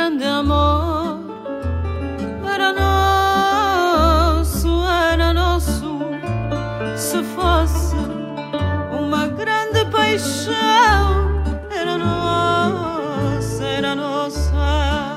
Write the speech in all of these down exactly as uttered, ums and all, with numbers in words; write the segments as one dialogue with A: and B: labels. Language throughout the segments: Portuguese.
A: grande amor era nosso, era nosso. Se fosse uma grande paixão, era nossa, era nossa.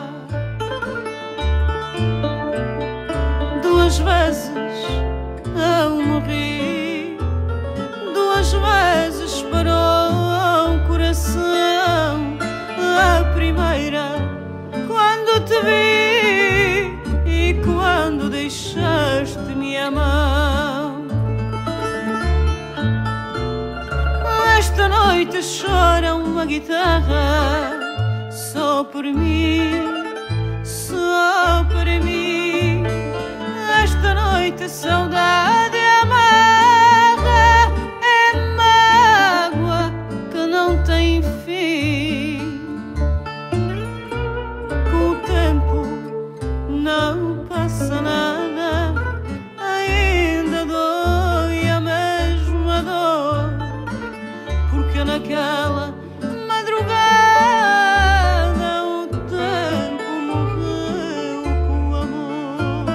A: Duas vezes eu morri, duas vezes parou o coração. A primeira quando te vi e quando deixaste-me a mão. Esta noite chora uma guitarra só por mim, só por mim. Esta noite saudade amarra, é mágoa que não tem fim. Com o tempo não passa nada, ainda dói a mesma dor, porque naquela madrugada o tempo morreu com o amor.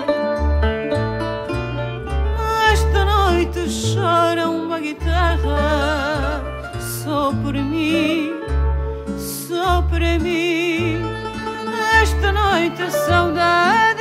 A: Esta noite chora uma guitarra só por mim, só para mim. Esta noite a saudade